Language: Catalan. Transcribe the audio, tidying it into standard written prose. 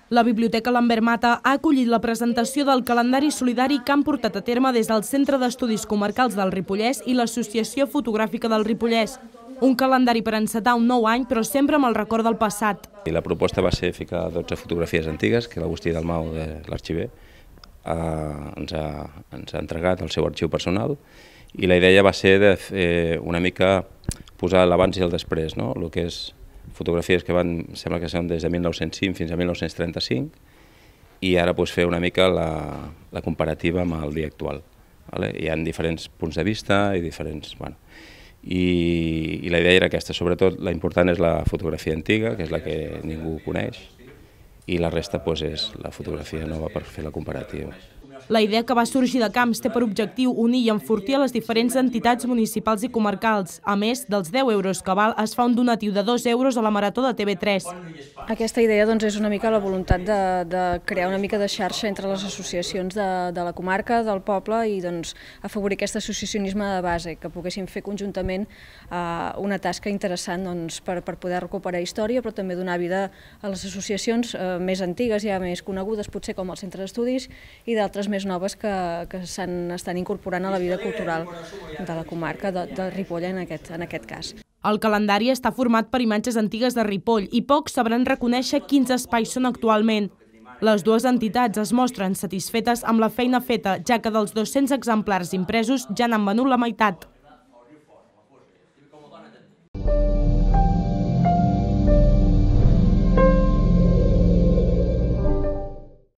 La Biblioteca Lambert Mata ha acollit la presentació del calendari solidari que han portat a terme des del Centre d'Estudis Comarcals del Ripollès i l'Associació Fotogràfica del Ripollès. Un calendari per encetar un nou any, però sempre amb el record del passat. I la proposta va ser ficar 12 fotografies antigues que l'Agustí Dalmau, de l'arxiver, ens ha entregat al seu arxiu personal, i la idea va ser de fer una mica posar l'abans i el després, no? El que és fotografies que sembla que són des de 1905 fins a 1935, i ara fer una mica la comparativa amb el dia actual. Hi ha diferents punts de vista i diferents... I la idea era aquesta, sobretot la important és la fotografia antiga, que és la que ningú coneix, i la resta és la fotografia nova per fer la comparativa. La idea que va sorgir de Camps té per objectiu unir i enfortir les diferents entitats municipals i comarcals. A més dels 10 euros que val, es fa un donatiu de 2 euros a la Marató de TV3. Aquesta idea és una mica la voluntat de crear una mica de xarxa entre les associacions de la comarca, del poble, i afavorir aquest associacionisme de base, que poguéssim fer conjuntament una tasca interessant per poder recuperar història, però també donar vida a les associacions més antigues, ja més conegudes, potser com el Centre d'Estudis, i d'altres més noves que estan incorporant a la vida cultural de la comarca de Ripoll en aquest cas. El calendari està format per imatges antigues de Ripoll i pocs sabran reconèixer quins espais són actualment. Les dues entitats es mostren satisfetes amb la feina feta, ja que dels 200 exemplars impresos ja n'han venut la meitat.